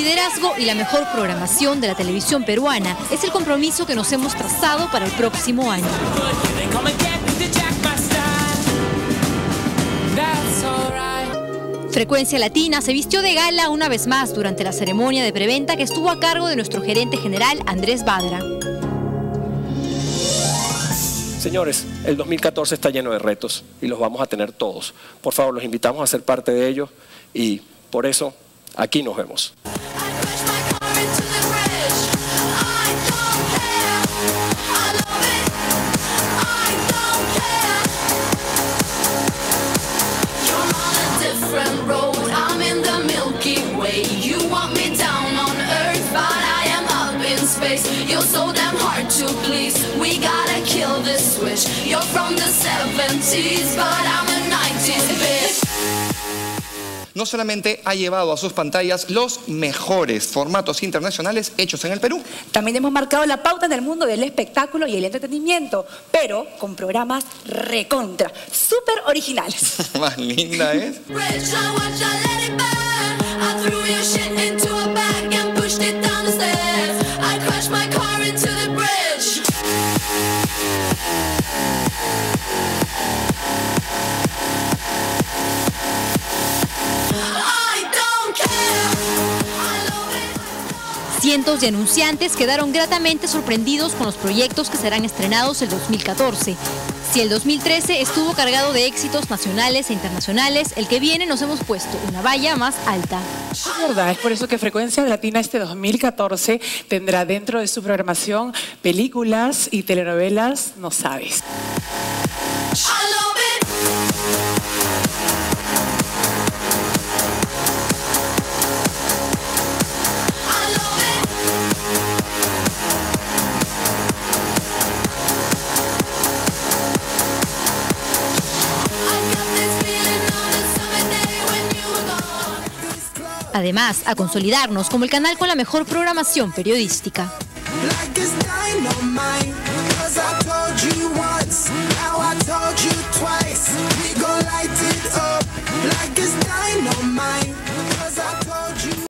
liderazgo y la mejor programación de la televisión peruana es el compromiso que nos hemos trazado para el próximo año. Frecuencia Latina se vistió de gala una vez más durante la ceremonia de preventa que estuvo a cargo de nuestro gerente general Andrés Badra. Señores, el 2014 está lleno de retos y los vamos a tener todos. Por favor, los invitamos a ser parte de ellos y por eso aquí nos vemos. You're so damn hard to please. We gotta kill this switch. You're from the 70s, but I'm a 90s bitch. No solamente ha llevado a sus pantallas los mejores formatos internacionales hechos en el Perú. También hemos marcado la pauta en el mundo del espectáculo y el entretenimiento, pero con programas recontra, súper originales. Más linda es. Cientos de anunciantes quedaron gratamente sorprendidos con los proyectos que serán estrenados el 2014. Si el 2013 estuvo cargado de éxitos nacionales e internacionales, el que viene nos hemos puesto una valla más alta. Es verdad, es por eso que Frecuencia Latina este 2014 tendrá dentro de su programación películas y telenovelas, no sabes. Además, a consolidarnos como el canal con la mejor programación periodística. Like it's dynamite, 'cause I told you once, now I told you